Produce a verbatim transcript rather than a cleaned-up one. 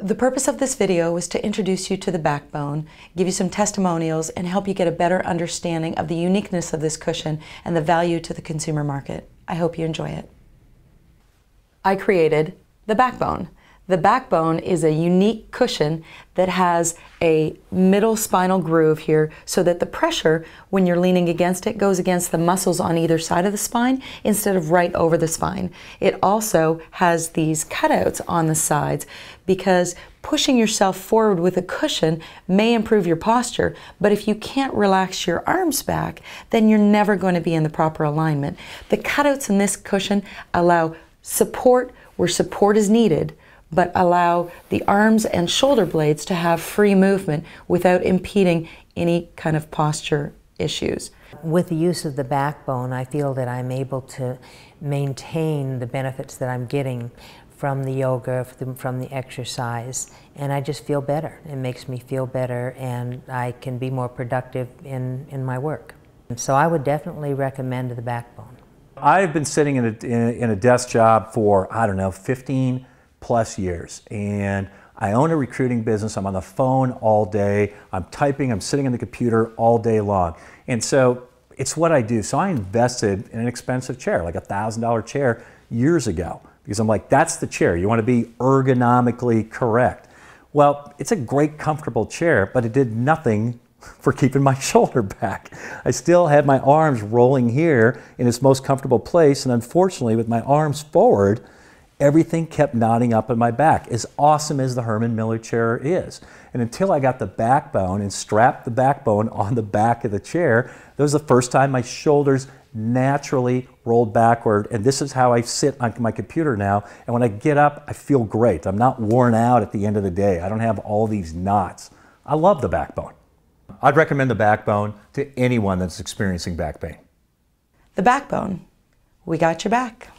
The purpose of this video was to introduce you to the Backbone, give you some testimonials, and help you get a better understanding of the uniqueness of this cushion and the value to the consumer market. I hope you enjoy it. I created the Backbone. The Backbone is a unique cushion that has a middle spinal groove here so that the pressure when you're leaning against it goes against the muscles on either side of the spine instead of right over the spine. It also has these cutouts on the sides because pushing yourself forward with a cushion may improve your posture, but if you can't relax your arms back, then you're never going to be in the proper alignment. The cutouts in this cushion allow support where support is needed, but allow the arms and shoulder blades to have free movement without impeding any kind of posture issues. With the use of the Backbone, I feel that I'm able to maintain the benefits that I'm getting from the yoga, from the exercise, and I just feel better. It makes me feel better, and I can be more productive in, in my work. So I would definitely recommend the Backbone. I've been sitting in a, in, in a desk job for, I don't know, fifteen plus years, and I own a recruiting business. I'm on the phone all day, I'm typing, I'm sitting on the computer all day long, and so it's what I do. So I invested in an expensive chair, like a thousand dollar chair years ago, because I'm like, that's the chair. You want to be ergonomically correct. Well, it's a great comfortable chair, but it did nothing for keeping my shoulder back. I still had my arms rolling here in its most comfortable place, and unfortunately with my arms forward, everything kept knotting up in my back, as awesome as the Herman Miller chair is. And until I got the Backbone and strapped the Backbone on the back of the chair, that was the first time my shoulders naturally rolled backward. And this is how I sit on my computer now. And when I get up, I feel great. I'm not worn out at the end of the day. I don't have all these knots. I love the Backbone. I'd recommend the Backbone to anyone that's experiencing back pain. The Backbone. We got your back.